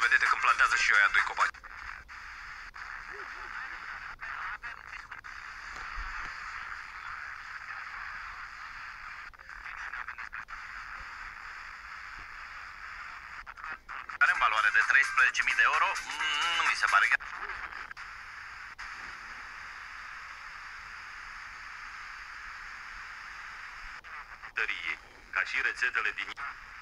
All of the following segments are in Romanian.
vedete când plantează și ăia doi copaci. Are în valoare de 13.000 de euro, nu mi se pare că... Ca și rețetele din...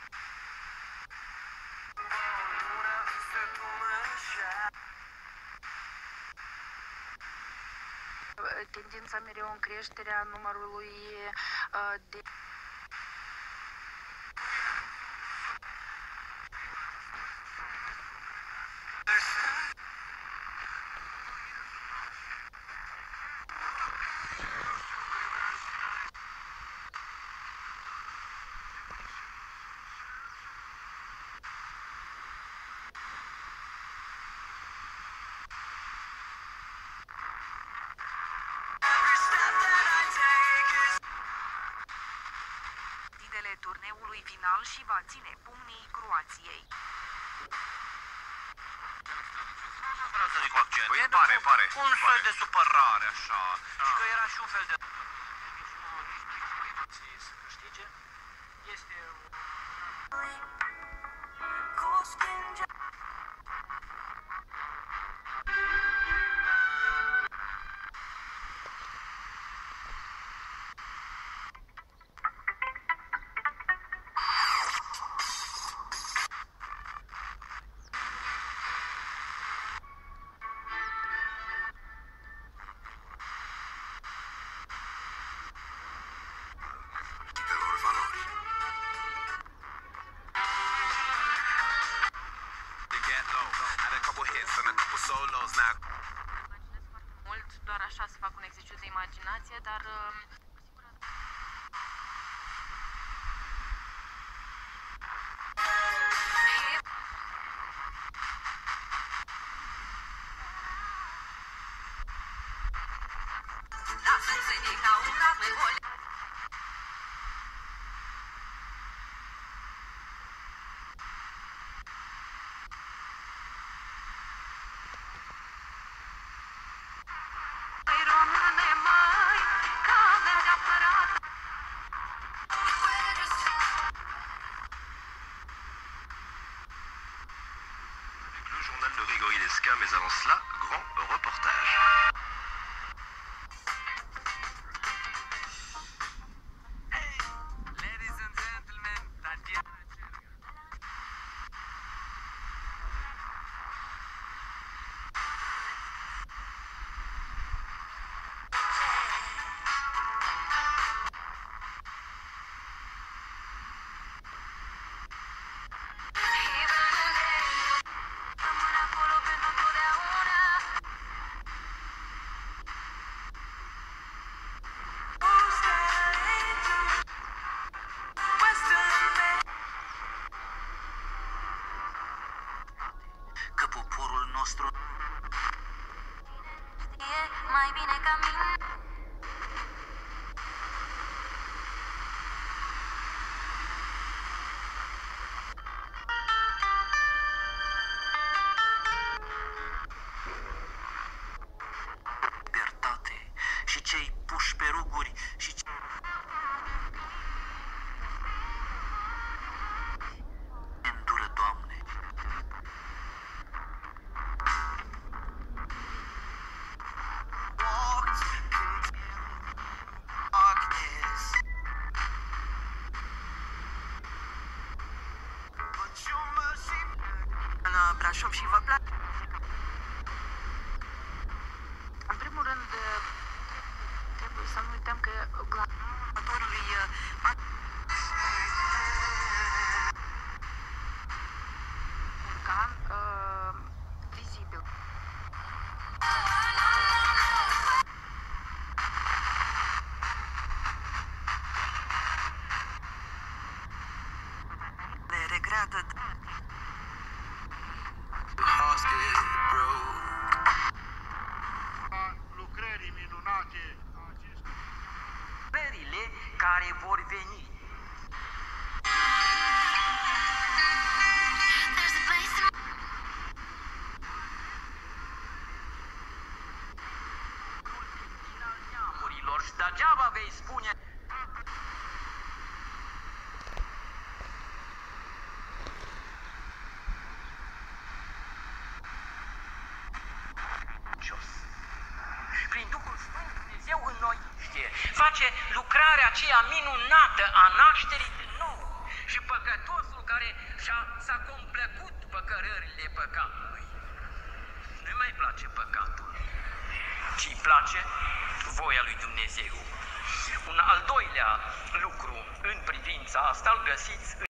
Tendința mereu în creșterea numărului de... turneului final și va ține pumnii Croației. Vreau să zic cu accent. Păi pare. Un fel de supărare, așa. Și că era și un fel de... Să câștige. Este... Mult, doar așa să fac un exercițiu de imaginație, dar... Le journal de Grigori Lesca, mais avant cela, grand reportage. Că poporul nostru... mai bine ca mine. Libertate și cei puși pe ruguri și... Îndură, Doamne. În Brașov și vă place? În primul rând, trebuie să nu uităm că Următorului vulcan vizibil. le regretă Lucrării minunate verile care vor veni. Degeaba vei spune... Și prin Duhul Sfânt Dumnezeu în noi face lucrarea aceea minunată a nașterii din nou. Și păcătosul care s-a complăcut păcărările păcatului, nu-i mai place păcatul, ci îi place voia lui Dumnezeu. Un al doilea lucru în privința asta îl găsiți